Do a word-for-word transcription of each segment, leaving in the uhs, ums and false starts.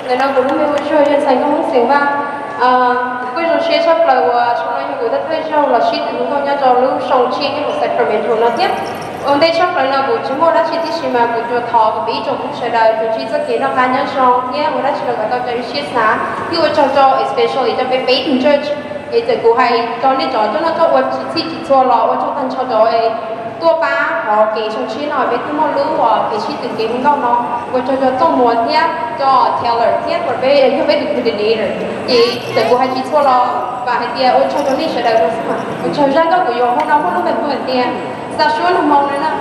nên nó cũng mới chơi trên sân không xỉu va bây giờ xe sắp lại và chúng tôi cũng đã thấy sau là ship cũng có nhà cho lúc xong chi cái một Sacramento nó tiếp ở đây sắp lại là buổi chúng tôi đã chỉ tí mà buổi cho thọ của bí trong cũng sẽ đại buổi chỉ rất kỹ nó cá nhân xong nhé tôi đã chỉ là cái tao cho ship sáng khi tôi cho cho especially cho bé bé in church thì từ cô hay cho nên cho cho nó cho tôi chỉ chỉ cho lo tôi cho thân cho cho ấy tua ba họ kỹ trong chi nói với cái món lúa và kỹ chi từng kỹ không cao nó tôi cho cho trong một nhé cho Taylor thiết và bé như bé được coordinator thì từ cô hay chỉ cho lo và hay tiền ôi cho cho đi sẽ được mà ôi cho ra các của hôm nào cũng nó cần tiền tiền ra xuống nó mong nữa nè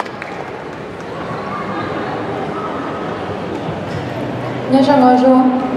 nhớ cho ngồi xuống